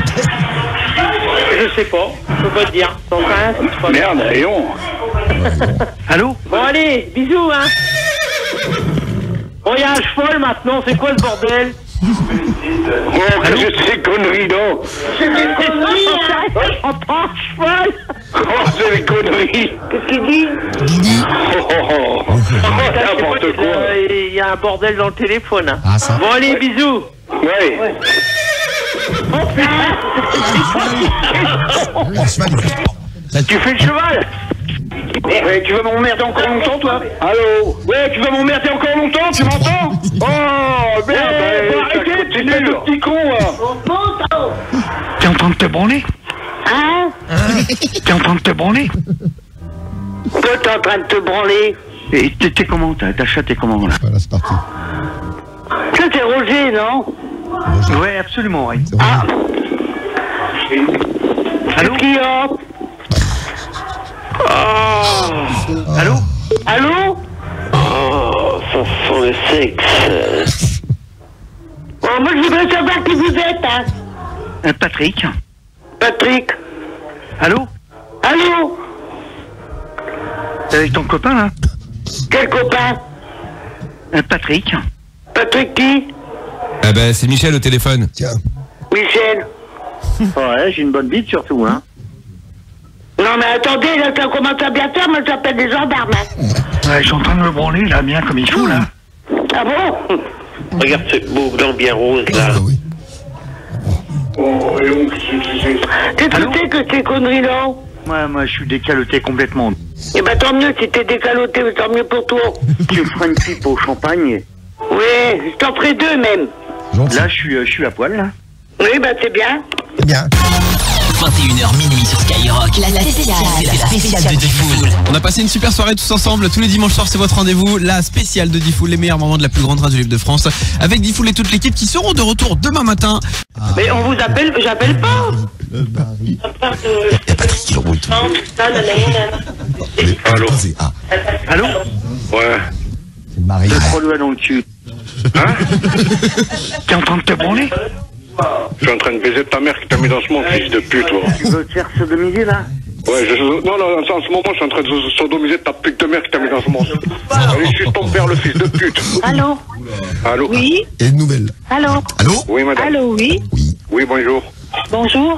Je sais pas, je peux pas te dire. Merde, rayon. Allô? Bon, allez, bisous, hein. Bon, il y a un cheval maintenant, c'est quoi ce bordel? Oh, qu'est-ce que c'est ces conneries, non? C'est des conneries, hein. J'entends un cheval. Oh, c'est des conneries. Qu'est-ce qu'il dit? Oh, n'importe quoi. Il y a un bordel dans le téléphone, hein. Ah, ça. Bon, allez, bisous. Ouais. Oh, Tu fais le cheval? Ouais, tu vas m'emmerder encore longtemps, toi? Allô? Ouais, tu vas m'emmerder encore longtemps, tu m'entends? Oh, merde, arrêtez, c'est le petit con, là. T'es en train de te branler? Hein? T'es en train de te branler? Toi, t'es en train de te branler. Et t'es comment? Ta chatte est comment, là? Voilà, c'est parti. Ça, c'est Roger, non? Ouais, absolument, oui. Ah. Allô? Qui a? Allô? Allô? Oh, ça sent le sexe. Oh, moi, je voudrais savoir qui vous êtes, hein. Patrick. Patrick. Allô? Allô? T'es avec ton copain, là? Quel copain? Patrick. Patrick qui? Ah bah c'est Michel au téléphone. Tiens. Michel. Ouais, j'ai une bonne bite surtout, hein. Non, mais attendez, là, ça commence à bien faire, moi, j'appelle des gendarmes, hein. Ouais, je suis en train de me branler, là, bien comme il faut, là. Ah bon? Regarde ce beau blanc bien rose, là. Qu'est-ce que c'est que ces conneries-là? Moi, je suis décaloté complètement. Eh ben, tant mieux, si t'es décaloté, tant mieux pour toi. Tu me feras une pipe au champagne. Oui, je t'en ferai deux, même. Là, je suis à poil, là. Oui, bah, c'est bien. C'est bien. 21h minuit sur Skyrock. La spéciale de Diffoul. On a passé une super soirée tous ensemble. Tous les dimanches soirs, c'est votre rendez-vous. La spéciale de Diffoul, les meilleurs moments de la plus grande radio libre de France. Avec Diffoul et toute l'équipe qui seront de retour demain matin. Mais on vous appelle, j'appelle pas. Allô? Allô? Ouais. T'es trop loin dans le cul. Hein? T'es en train de te branler? Je suis en train de baiser ta mère qui t'a mis dans ce monde, fils de pute, toi. Tu veux te faire sodomiser, là? Ouais, non, en ce moment, je suis en train de sodomiser ta pute de mère qui t'a mis dans ce monde. Allez, suis ton père, le fils de pute. Allô? Allô? Oui? Et une nouvelle. Allô? Allô? Oui, madame. Allô, oui? Oui, bonjour. Bonjour?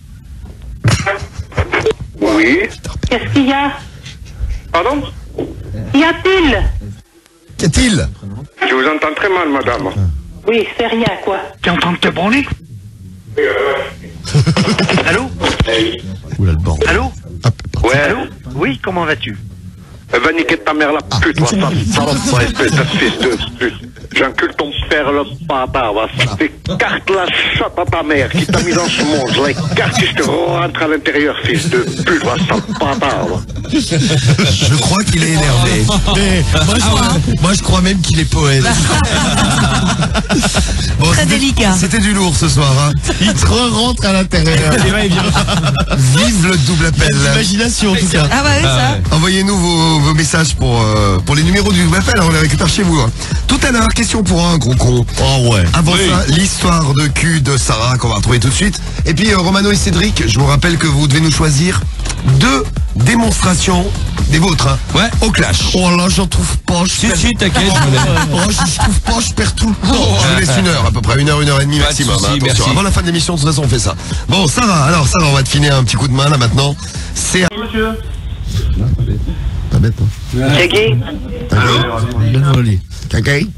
Oui? Qu'est-ce qu'il y a? Pardon? Y a-t-il? Qu'a-t-il? Je vous entends très mal, madame. Oui, c'est rien, quoi. T'es en train de te branler? Allô? Oula, le bordel. Allô? Ouais. Allô? Oui, comment vas-tu? Va niquer ta mère, la pute, toi, ça salope, espèce de fils de pute. J'encule ton père, le bâtard, va. Écarte la chatte à ta mère qui t'a mis dans ce monde. Je l'écarte et je te rentre à l'intérieur, fils de pute, va, sale bâtard, va. Je crois qu'il est énervé. Moi, je crois même qu'il est poète. Bon, très délicat. C'était du lourd ce soir. Hein. Il te rentre à l'intérieur. Vive le double appel. L'imagination, tout ça. Ah ouais, ça. Envoyez-nous vos messages pour les numéros du double appel. On les récupère chez vous. Hein. Tout à l'heure, question pour un gros con. Oh ouais. Avant ça, l'histoire de cul de Sarah qu'on va retrouver tout de suite. Et puis Romano et Cédric, je vous rappelle que vous devez nous choisir 2 démonstrations des vôtres, hein. Ouais. Au clash. Oh là, j'en trouve pas. Si, t'inquiète. Je trouve pas, je perds tout le temps. Je vous laisse 1 heure à peu près, 1 heure, 1 heure et demie maximum. Hein, attention, avant la fin de l'émission, de toute façon, on fait ça. Bon, Sarah, on va te filer un petit coup de main là maintenant. C'est. Monsieur. Pas bête, hein. C'est qui? Cacaï.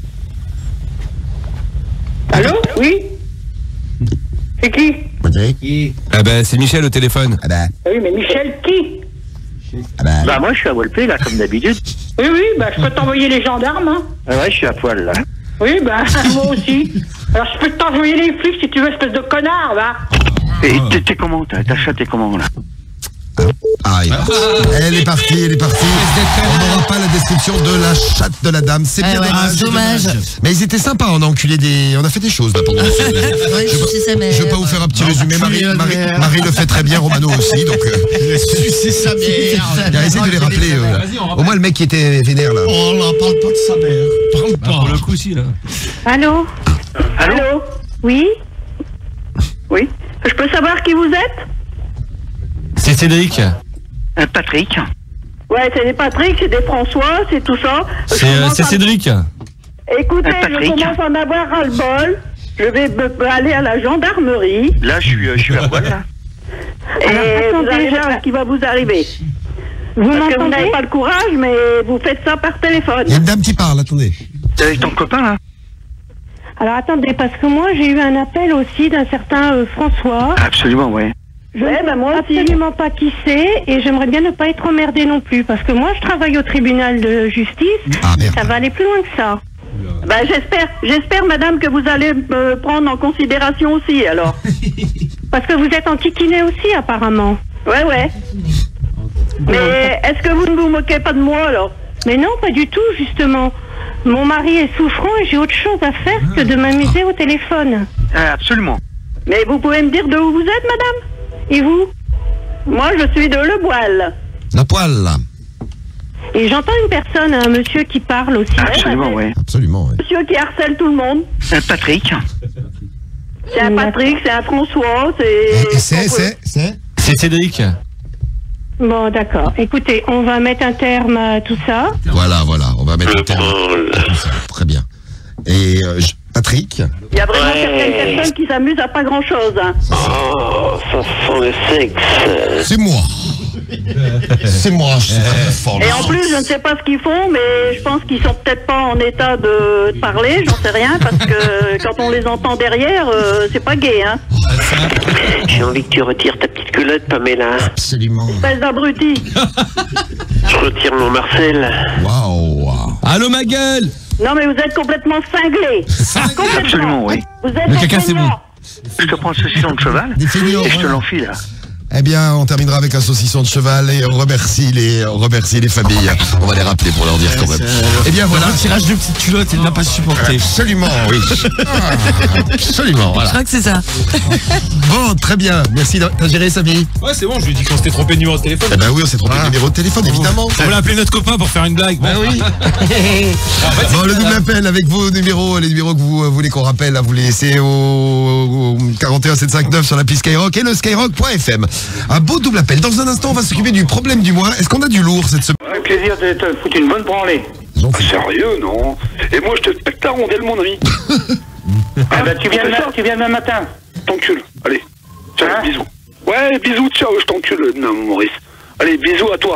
Allô? Oui? C'est qui? Ah bah c'est Michel au téléphone. Ah bah. Oui, mais Michel qui? Bah moi je suis à Wolpé là comme d'habitude. Oui, bah je peux t'envoyer les gendarmes, hein. Ouais, je suis à poil là. Oui, bah moi aussi. Alors je peux t'envoyer les flics si tu veux, espèce de connard, va. Et t'es comment? Ta chatte est comment là? Ah, elle est partie. On n'aura pas la description de la chatte de la dame. C'est bien dommage. Mais ils étaient sympas, on a fait des choses là pendant Je vais pas vous faire un petit résumé. Marie le fait très bien, Romano aussi. Donc sucer sa mère. Essayez de les rappeler. Au moins le mec qui était vénère là. Oh là, parle pas de sa mère. Parle pas. Pour le coup, si là. Allô? Allô? Oui? Oui? Je peux savoir qui vous êtes? C'est Cédric. Patrick. Ouais, c'est des Patrick, c'est des François, c'est tout ça. C'est Cédric. Écoutez, Patrick. je commence à en avoir ras-le-bol. Je vais aller à la gendarmerie. Là, je suis à poil là. Et vous allez voir ce qui va vous arriver. Parce que vous n'avez pas le courage, mais vous faites ça par téléphone. Il y a une dame qui parle, attendez. T'es avec ton copain là? Alors attendez, parce que moi j'ai eu un appel aussi d'un certain François. Absolument, ouais. Je ne sais absolument pas qui c'est et j'aimerais bien ne pas être emmerdée non plus parce que moi je travaille au tribunal de justice. Ça va aller plus loin que ça. Bah j'espère madame que vous allez me prendre en considération aussi alors. Parce que vous êtes enquiquiné aussi apparemment. Ouais. Mais est-ce que vous ne vous moquez pas de moi alors? Mais non, pas du tout justement. Mon mari est souffrant et j'ai autre chose à faire que de m'amuser au téléphone. Absolument. Mais vous pouvez me dire de où vous êtes, madame? Et vous? Moi, je suis de Le Boil. La poêle. Et j'entends une personne, un monsieur qui parle aussi. Absolument, oui. Absolument, oui. Monsieur qui harcèle tout le monde. Patrick. C'est un Patrick, c'est un François, C'est Cédric. Bon, d'accord. Écoutez, on va mettre un terme à tout ça. Voilà, on va mettre un terme à tout ça. Très bien. Et Patrick? Il y a vraiment certaines personnes qui s'amusent à pas grand-chose. Hein. Oh, ça sent le sexe. C'est moi. C'est moi, je suis très fort. Et en plus, je ne sais pas ce qu'ils font, mais je pense qu'ils sont peut-être pas en état de parler, j'en sais rien, parce que quand on les entend derrière, c'est pas gai, hein. J'ai envie que tu retires ta petite culotte, Pamela. Absolument. Espèce d'abruti. Je retire mon Marcel. Waouh. Allô, ma gueule. Non, mais vous êtes complètement cinglé. Absolument, oui. Vous êtes Le caca, c'est bon. Je te prends le saucisson de cheval Des feignants, et je te l'enfile. Eh bien, on terminera avec un saucisson de cheval et on remercie les familles. On va les rappeler pour leur dire quand même. Eh bien, voilà. Le tirage de petites culottes, il n'a pas supporté. Absolument, oui. Absolument, voilà. Je crois que c'est ça. Bon, très bien. Merci. T'as géré, Samy? Ouais, c'est bon, je lui ai dit qu'on s'était trompé de numéro de téléphone. Eh ben oui, on s'est trompé de numéro de téléphone, évidemment. On voulait appeler notre copain pour faire une blague. Ben oui. Bon, le double appel avec vos numéros, les numéros que vous voulez qu'on rappelle, là, vous les laissez au 41 759 sur l'appli Skyrock et le skyrock.fm. Un beau double appel. Dans un instant, on va s'occuper du problème du mois. Est-ce qu'on a du lourd cette semaine? Un plaisir de te foutre une bonne branlée. Sérieux, non? Et moi, je te pète la rondelle, mon ami. Ah bah, tu viens demain matin. T'encules. Allez. Ciao, bisous. Ouais, bisous, ciao, je t'encule. Non, Maurice. Allez, bisous à toi.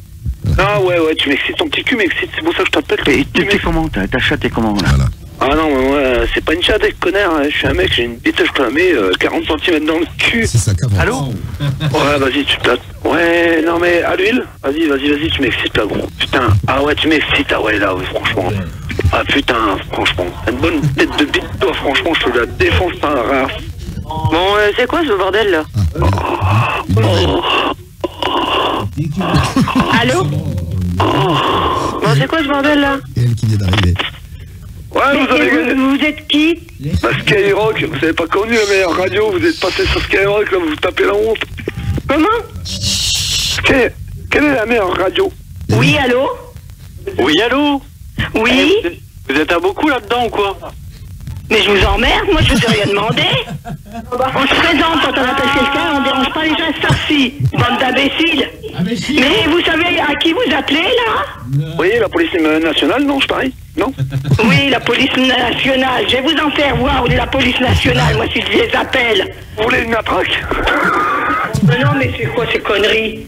Ah ouais, tu m'excites, ton petit cul m'excite, c'est pour ça que je t'appelle. Et tu sais comment? Ta chatte est comment, là? Ah non, mais moi, c'est pas une chatte, connard. Je suis un mec, j'ai une bite, je te la mets 40 cm dans le cul. C'est ça, qu'avant. Allô? Ouais, vas-y, tu te... Ouais, non, mais à l'huile? Vas-y, tu m'excites, là, gros. Putain, ah ouais, tu m'excites, ah ouais, là, oui, franchement. Ah putain, franchement. T'as une bonne tête de bite, toi, franchement, je te la défonce, t'as la race. Bon, c'est quoi ce bordel, là? Allô? Bon, c'est quoi ce bordel, là? Et elle qui vient d'arriver. Ouais, vous avez gagné. Vous êtes qui? Bah, Skyrock, vous avez pas connu la meilleure radio, vous êtes passé sur Skyrock, là, vous vous tapez la honte. Comment? Quelle est la meilleure radio? Oui, allô? Oui, allô? Oui? Vous êtes à beaucoup là-dedans ou quoi? Mais je vous emmerde, moi je vous ai rien demandé. On se présente quand on appelle quelqu'un, on dérange pas les gens à cette heure-ci. Bande d'imbéciles. Mais vous savez à qui vous appelez là? Oui, la police nationale, non, je parie? Non? Oui, la police nationale. Je vais vous en faire voir, la police nationale, moi si je les appelle. Vous voulez une matraque? Non, mais c'est quoi ces conneries?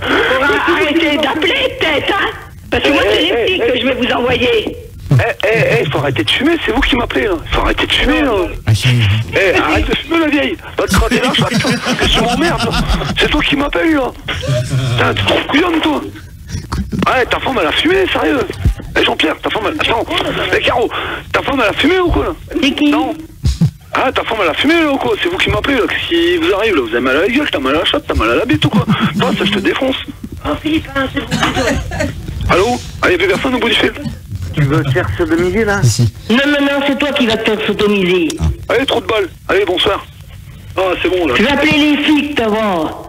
Arrêtez d'appeler peut-être, hein? Parce que moi c'est les flics que je vais vous envoyer. Faut arrêter de fumer, c'est vous qui m'appelez là. Faut arrêter de fumer là. Arrête de fumer la vieille. Va te gratter la chatte, toi. Tu m'emmerdes. C'est toi qui m'appelles là. Putain, t'es trop couillonne toi. Ouais, ta femme elle a fumé, sérieux. Jean-Pierre, ta femme elle... Attends, Caro, ta femme elle a fumé ou quoi là? C'est qui? Non. Ah, ta femme elle a fumé là ou quoi? C'est vous qui m'appelez là. Qu'est-ce qui vous arrive là? Vous avez mal à la gueule, t'as mal à la chatte, t'as mal à la bite ou quoi? Toi, ça je te défonce. Oh Philippe, hein, c'est bon. Allô? Ah, y'a plus personne au bout du fil? Tu veux te faire sodomiser là? Non, c'est toi qui vas te faire sodomiser. Allez, trop de balles. Allez, bonsoir. Ah, c'est bon là. Je vais appeler les flics d'abord.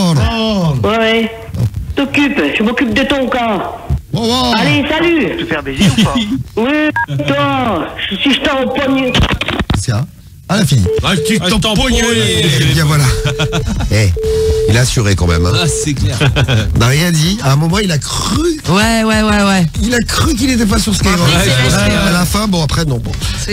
Ouais. T'occupe, je m'occupe de ton cas. Allez, salut. Tu te faire baiser ou pas? Oui, toi, si je t'empoigne. C'est ça. Ah, la fille. Ah, tu t'empoignes. Eh bien voilà. Il a assuré quand même. Hein. Ah, c'est clair. Il n'a rien dit. À un moment, il a cru. Ouais. Il a cru qu'il n'était pas sur Skyrock. À la fin, bon, après, non. Bon.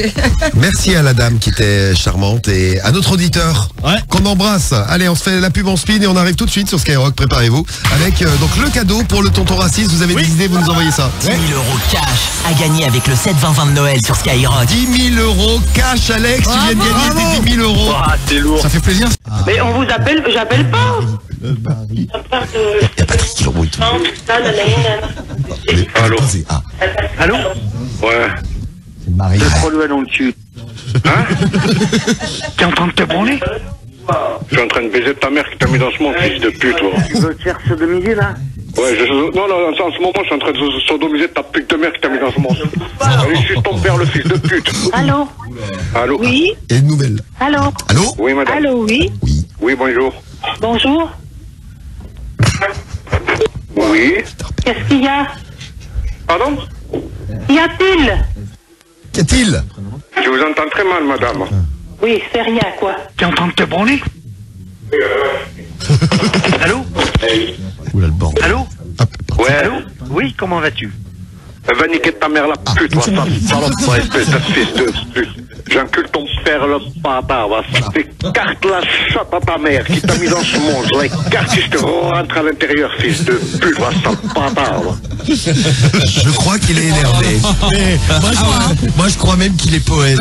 Merci à la dame qui était charmante et à notre auditeur qu'on embrasse. Allez, on se fait la pub en speed et on arrive tout de suite sur Skyrock. Préparez-vous. Avec donc le cadeau pour le tonton raciste. Vous avez des idées, vous nous envoyez ça. 10 000 € cash à gagner avec le 7-20-20 de Noël sur Skyrock. 10 000 € cash, Alex. Tu viens de gagner tes 10 000 €. Ah, c'est lourd. Ça fait plaisir. Mais on vous appelle, j'appelle pas. Il y a Patrick qui l'embrouille tout. Allô? Allô? Ouais. C'est Marie. T'as trop loin dans le cul. Hein? T'es en train de te branler? Je suis en train de baiser ta mère qui t'a mis dans ce monde, fils de pute, toi. Tu veux te faire sodomiser là? Ouais, non, en ce moment, je suis en train de sodomiser ta pute de mère qui t'a mis dans ce monde. Allez, je suis ton père, le fils de pute. Allô? Allô. Oui. Et une nouvelle. Allô. Allô. Oui, madame. Allô, oui. Oui, bonjour. Bonjour. Oui. Qu'est-ce qu'il y a? Pardon? Y a-t-il? Qu'y a-t-il? Je vous entends très mal, madame. Oui, c'est rien, quoi. T'es en train de te branler? Allô? Oula, le bordel. Allô? Ouais. Allô? Oui, comment vas-tu? Va niquer ta mère la pute, va, salope, espèce de fils de pute. J'encule ton père le bâtard, va. Écarte la chatte à ta mère qui t'a mis dans ce monde. Je l'écarte si je te rentre à l'intérieur, fils de pute, va, sale bâtard, va. Je crois qu'il est énervé. Moi, je crois même qu'il est poète.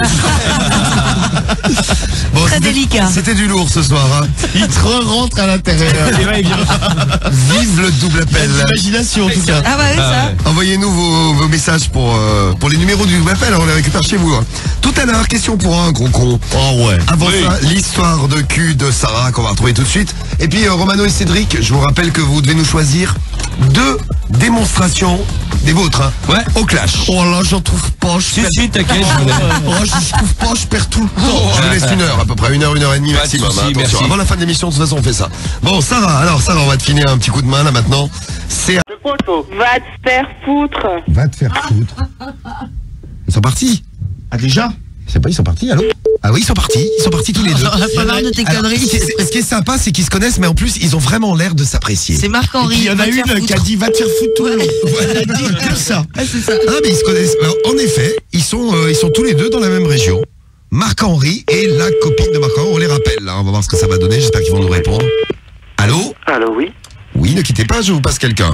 Bon, très délicat. C'était du lourd ce soir. Hein. Il te rentre à l'intérieur. Vive le double appel. L'imagination, en tout cas. Ah bah oui, ça. Envoyez-nous vos messages pour les numéros du double appel. On les récupère chez vous. Hein. Tout à l'heure, question pour un gros con. Oh ouais. Avant ça, l'histoire de cul de Sarah qu'on va retrouver tout de suite. Et puis Romano et Cédric, je vous rappelle que vous devez nous choisir 2 démonstrations des vôtres, hein, ouais, au clash. Oh là, j'en trouve pas. Si, t'inquiète. Je trouve pas, je perds tout le temps. Je vous laisse 1 heure à peu près, 1 heure, 1 heure et demie maximum. Souci, attention, merci. avant la fin de l'émission, de toute façon, on fait ça. Bon, Sarah, on va te filer un petit coup de main là maintenant. C'est. Va te faire foutre. Va te faire foutre. Ils sont partis. Ah, déjà? Je sais pas, ils sont partis, allô? Ah oui, ils sont partis tous les deux. On a pas marre de tes conneries. Ce qui est sympa, c'est qu'ils se connaissent, mais en plus, ils ont vraiment l'air de s'apprécier. C'est Marc-Henri. Il y en a une qui a dit va te faire foutre tout le long. Elle a dit que ça. Ah, c'est ça. Ah, mais ils se connaissent. Alors, en effet, ils sont tous les deux dans la même région. Marc-Henri et la copine de Marc-Henri, on les rappelle. Là. On va voir ce que ça va donner. J'espère qu'ils vont nous répondre. Allô? Allô, oui. Oui, ne quittez pas, je vous passe quelqu'un.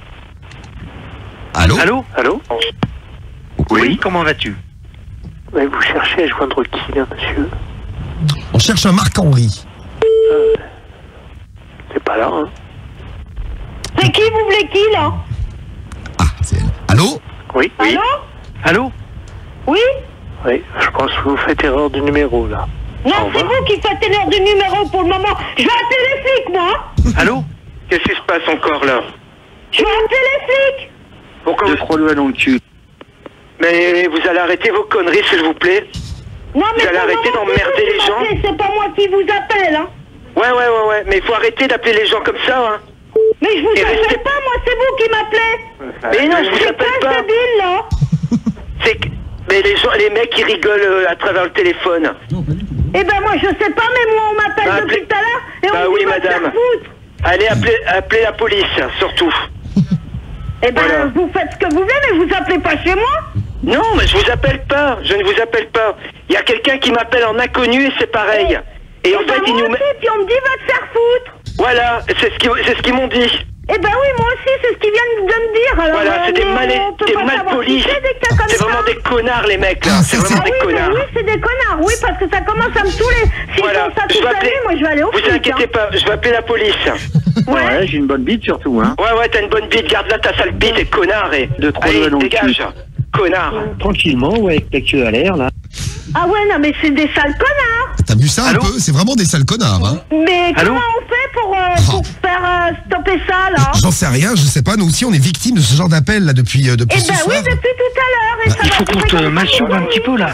Allô? Allô? Allô? Oui, comment vas-tu? Mais vous cherchez à joindre qui, là, monsieur? On cherche un Marc-Henri. C'est pas là, hein? C'est qui, vous voulez qui, là? Ah, c'est elle. Allô? Oui, oui. Allô? Allô? Oui? Oui, je pense que vous faites erreur de numéro, là. Non, c'est vous qui faites l'heure du numéro pour le moment. Je vais appeler les flics, moi. Allô? Qu'est-ce qui se passe encore, là? Je vais appeler les flics. Pourquoi vous... 3 lois dans le cul. Mais vous allez arrêter vos conneries, s'il vous plaît. Non, mais vous allez arrêter d'emmerder les gens. C'est pas moi qui vous appelle, hein. Ouais. Mais il faut arrêter d'appeler les gens comme ça, hein. Mais je vous appelle pas, moi, c'est vous qui m'appelez. Mais non, je vous appelle pas. C'est débile, là. C'est que... Mais les mecs, ils rigolent à travers le téléphone. Eh ben, moi, je sais pas, mais moi, on m'appelle depuis tout à l'heure. Et on me dit, va te faire foutre. Allez, appelez la police, surtout. Eh ben, voilà. Vous faites ce que vous voulez, mais vous appelez pas chez moi. Non, mais je vous appelle pas. Je ne vous appelle pas. Il y a quelqu'un qui m'appelle en inconnu et c'est pareil. Et en fait, ils nous mettent... Puis on me dit, va te faire foutre. Voilà, c'est ce qu'ils m'ont dit. Eh ben oui, moi aussi, c'est ce qu'ils viennent de me dire. Alors, voilà, c'est des malpolis. C'est vraiment des connards, les mecs, là. C'est vraiment des connards. Oui, c'est des connards, oui, parce que ça commence à me saouler. S'ils font ça toute l'année, moi, je vais aller au flic. Vous inquiétez pas, je vais appeler la police. Ouais, j'ai une bonne bite, surtout, hein. Ouais, t'as une bonne bite. Garde là ta sale bite, et connard, et... Allez, dégage, connard. Tranquillement, ouais, avec ta queue à l'air, là. Ah ouais, non, mais c'est des sales connards. T'as vu ça un peu? C'est vraiment des sales connards, hein. Mais comment on fait pour faire stopper ça, là? J'en sais rien, je sais pas. Nous aussi, on est victimes de ce genre d'appel, là, depuis ce soir. Eh ben oui, depuis tout à l'heure. Il faut qu'on te masturbe un petit peu, là.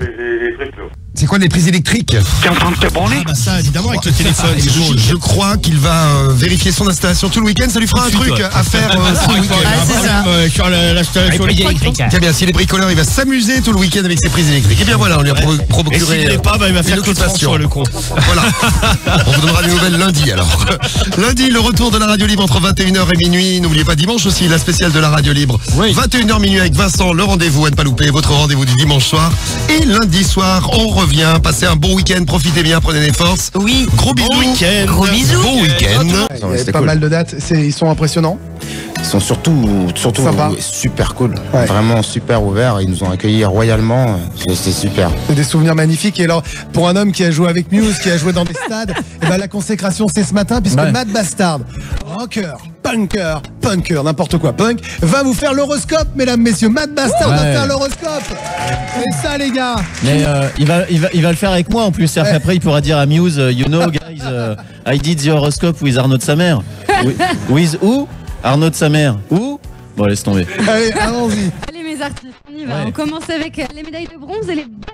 C'est quoi les prises électriques? T'es en train de te branler? Ah bah ça, évidemment, avec le téléphone. Je crois qu'il va vérifier son installation tout le week-end. Ça lui fera un truc à faire ce week-end. Ah, c'est ça. Sur l'installation électrique. Tiens bien, s'il est bricoleur, il va s'amuser tout le week-end avec ses prises électriques. Et bien voilà, on lui a procuré. Et s'il n'est pas, il va faire que sur le con. Voilà. On vous donnera des nouvelles lundi alors. Lundi, le retour de la radio libre entre 21h et minuit. N'oubliez pas dimanche aussi, la spéciale de la radio libre. Oui. 21h minuit avec Vincent, le rendez-vous à ne pas louper, votre rendez-vous du dimanche soir. Et lundi soir, on revient. Passez un bon week-end, profitez bien, prenez des forces. Oui. Gros bisous. Gros bisous. Bon week-end. Il y a pas mal de dates, ils sont impressionnants. Ils sont surtout super cool, vraiment super ouverts. Ils nous ont accueillis royalement, c'est super. C'est des souvenirs magnifiques. Et alors, pour un homme qui a joué avec Muse, qui a joué dans des stades, et ben la consécration c'est ce matin, puisque Matt Bastard, rocker, punker, n'importe quoi, punk, va vous faire l'horoscope, mesdames, messieurs. Matt Bastard va faire l'horoscope. C'est ça, les gars. Mais il va le faire avec moi en plus. C'est-à-dire qu'après, il pourra dire à Muse, you know, guys, I did the horoscope with Arnaud de sa mère. With who? Arnaud de sa mère. Où? Bon, laisse tomber. Allez, allons-y. Allez, mes artistes, on y va. On commence avec les médailles de bronze et les balances.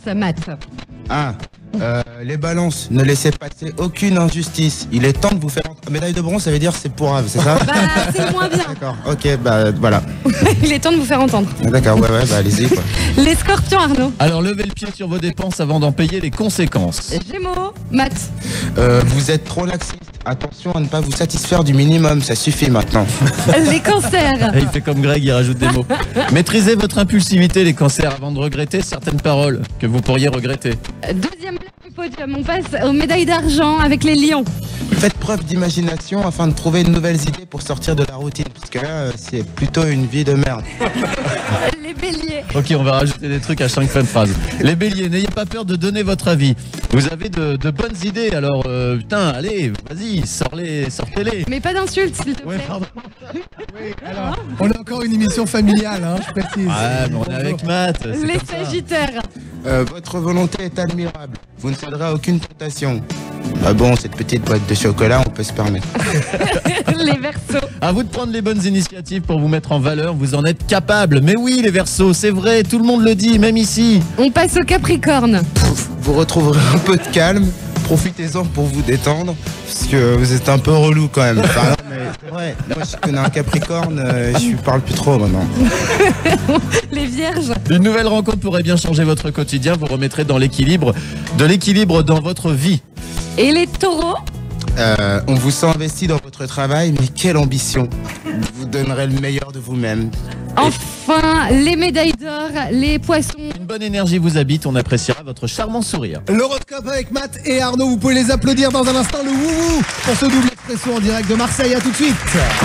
Matt. Ah, les balances, ne laissez passer aucune injustice. Il est temps de vous faire... Médaille de bronze, ça veut dire c'est pour Ave, c'est ça? Bah, c'est moins bien. D'accord, ok, bah voilà. Il est temps de vous faire entendre. D'accord, ouais, bah allez-y, quoi. Les scorpions, Arnaud. Alors levez le pied sur vos dépenses avant d'en payer les conséquences. Gémeaux, Matt. Vous êtes trop laxiste. Attention à ne pas vous satisfaire du minimum, ça suffit maintenant. Les cancers. Et il fait comme Greg, il rajoute des mots. Maîtrisez votre impulsivité, les cancers, avant de regretter certaines paroles que vous pourriez regretter. Deuxième place du podium, on passe aux médailles d'argent avec les lions. Faites preuve d'imagination afin de trouver de nouvelles idées pour sortir de la routine, parce que là, c'est plutôt une vie de merde. Les béliers. Ok, on va rajouter des trucs à chaque fin de phrase. Les béliers, n'ayez pas peur de donner votre avis. Vous avez de bonnes idées, alors putain, allez, vas-y, sortez-les. Mais pas d'insultes, s'il te plaît. Alors, on a encore une émission familiale, hein, je précise. Ouais, mais on est avec Matt. Les sagittaires. Votre volonté est admirable. Vous ne céderez à aucune tentation. Ah bon, cette petite boîte de chocolat, on peut se permettre. Les verseaux. À vous de prendre les bonnes initiatives pour vous mettre en valeur, vous en êtes capable. Mais oui, les verseaux, c'est vrai, tout le monde le dit, même ici. On passe au capricorne. Vous retrouverez un peu de calme, profitez-en pour vous détendre, parce que vous êtes un peu relou quand même. Enfin, non, mais c'est vrai, moi je connais un capricorne, je parle plus trop maintenant. Les vierges. Une nouvelle rencontre pourrait bien changer votre quotidien, vous remettrez dans l'équilibre dans votre vie. Et les taureaux. On vous sent investi dans votre travail, mais quelle ambition. Vous donnerez le meilleur de vous-même. Enfin, les médailles d'or, les poissons. Une bonne énergie vous habite, on appréciera votre charmant sourire. L'horoscope avec Matt et Arnaud, vous pouvez les applaudir dans un instant, le wouhou pour ce double expresso en direct de Marseille, à tout de suite.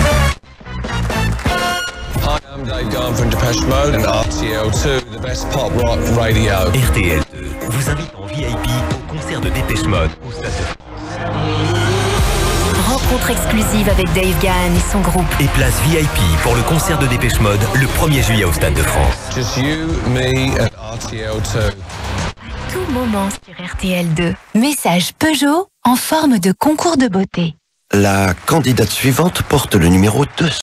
Hi, I'm Dave Garn from Depeche Mode and RTL2, the best pop rock radio. RTL2 vous invite en VIP au concert de Depeche Mode au Stade de France. Rencontre exclusive avec Dave Gahan et son groupe. Et place VIP pour le concert de Depeche Mode le 1er juillet au Stade de France. Just you, me and RTL2. À tout moment sur RTL2. Message Peugeot en forme de concours de beauté. La candidate suivante porte le numéro 200.